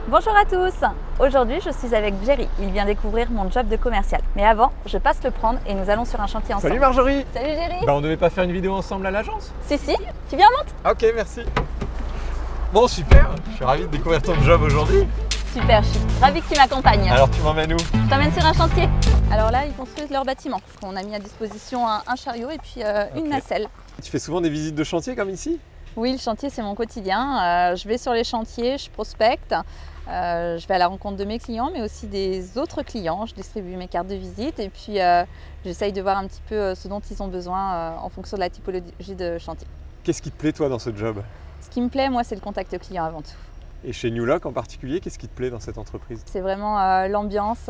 Bonjour à tous. Aujourd'hui, je suis avec Jerry. Il vient découvrir mon job de commercial. Mais avant, je passe le prendre et nous allons sur un chantier ensemble. Salut Marjorie. Salut Jerry. On devait pas faire une vidéo ensemble à l'agence? Si, tu viens, monte. Ok, merci. Bon, super. Je suis ravi de découvrir ton job aujourd'hui. Super, je suis ravie que tu m'accompagnes. Alors, tu m'emmènes où? Je t'emmène sur un chantier. Alors là, ils construisent leur bâtiment. On a mis à disposition un chariot et puis une nacelle. Tu fais souvent des visites de chantier comme ici? Oui, le chantier, c'est mon quotidien. Je vais sur les chantiers, je prospecte. Je vais à la rencontre de mes clients, mais aussi des autres clients. Je distribue mes cartes de visite et puis j'essaye de voir un petit peu ce dont ils ont besoin en fonction de la typologie de chantier. Qu'est-ce qui te plaît toi dans ce job? Ce qui me plaît, moi, c'est le contact client avant tout. Et chez New Look en particulier, qu'est-ce qui te plaît dans cette entreprise? C'est vraiment l'ambiance,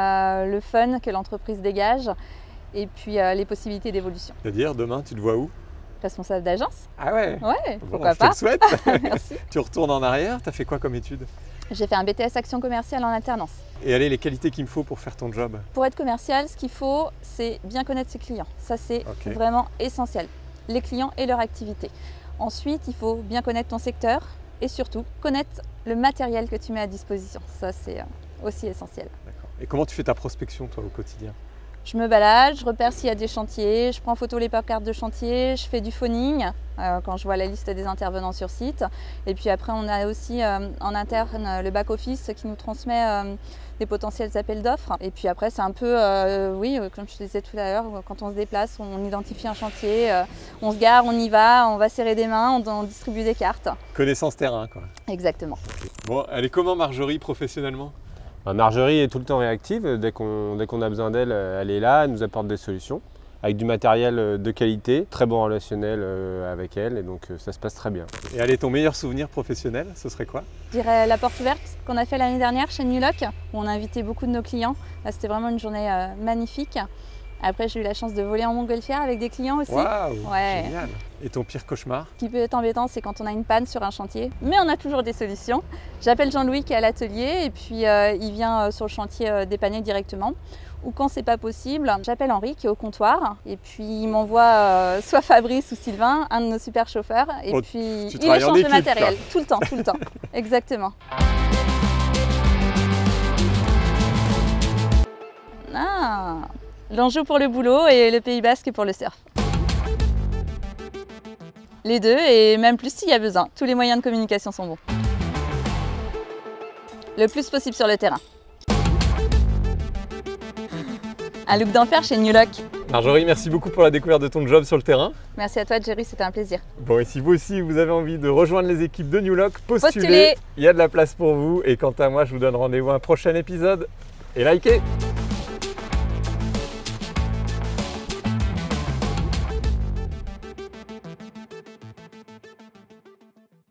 le fun que l'entreprise dégage et puis les possibilités d'évolution. C'est-à-dire, demain, tu te vois où? Responsable d'agence. Ah ouais? Ouais, Bon, pourquoi je pas. te le souhaite. Merci. Tu retournes en arrière, tu as fait quoi comme études? J'ai fait un BTS Action Commerciale en alternance. Et allez, les qualités qu'il me faut pour faire ton job? Pour être commercial, ce qu'il faut, c'est bien connaître ses clients. Ça, c'est vraiment essentiel. Les clients et leur activité. Ensuite, il faut bien connaître ton secteur et surtout connaître le matériel que tu mets à disposition. Ça, c'est aussi essentiel. D'accord. Et comment tu fais ta prospection, toi, au quotidien? Je me balade, je repère s'il y a des chantiers, je prends en photo les papercartes de chantier, je fais du phoning quand je vois la liste des intervenants sur site. Et puis après, on a aussi en interne le back-office qui nous transmet des potentiels appels d'offres. Et puis après, c'est un peu, comme je te disais tout à l'heure, quand on se déplace, on identifie un chantier, on se gare, on y va, on va serrer des mains, on distribue des cartes. Connaissance terrain, quoi. Exactement. Bon, elle est comment Marjorie professionnellement? Marjorie est tout le temps réactive, dès qu'on a besoin d'elle, elle est là, elle nous apporte des solutions, avec du matériel de qualité, très bon relationnel avec elle, et donc ça se passe très bien. Et allez, ton meilleur souvenir professionnel, ce serait quoi? Je dirais la porte ouverte qu'on a fait l'année dernière chez New Look, où on a invité beaucoup de nos clients. C'était vraiment une journée magnifique. Après, j'ai eu la chance de voler en montgolfière avec des clients aussi. Waouh, ouais. Génial. Et ton pire cauchemar? Ce qui peut être embêtant, c'est quand on a une panne sur un chantier, mais on a toujours des solutions. J'appelle Jean-Louis qui est à l'atelier et puis il vient sur le chantier dépanner directement. Ou quand c'est pas possible, j'appelle Henri qui est au comptoir et puis il m'envoie soit Fabrice ou Sylvain, un de nos super chauffeurs, et puis il échange le matériel tout le temps, exactement. Ah, l'Anjou pour le boulot et le Pays Basque pour le surf. Les deux et même plus s'il y a besoin. Tous les moyens de communication sont bons. Le plus possible sur le terrain. Un look d'enfer chez New Look. Marjorie, merci beaucoup pour la découverte de ton job sur le terrain. Merci à toi Jerry, c'était un plaisir. Bon, et si vous aussi vous avez envie de rejoindre les équipes de New Look, postulez. Il y a de la place pour vous. Et quant à moi, je vous donne rendez-vous à un prochain épisode. Et likez!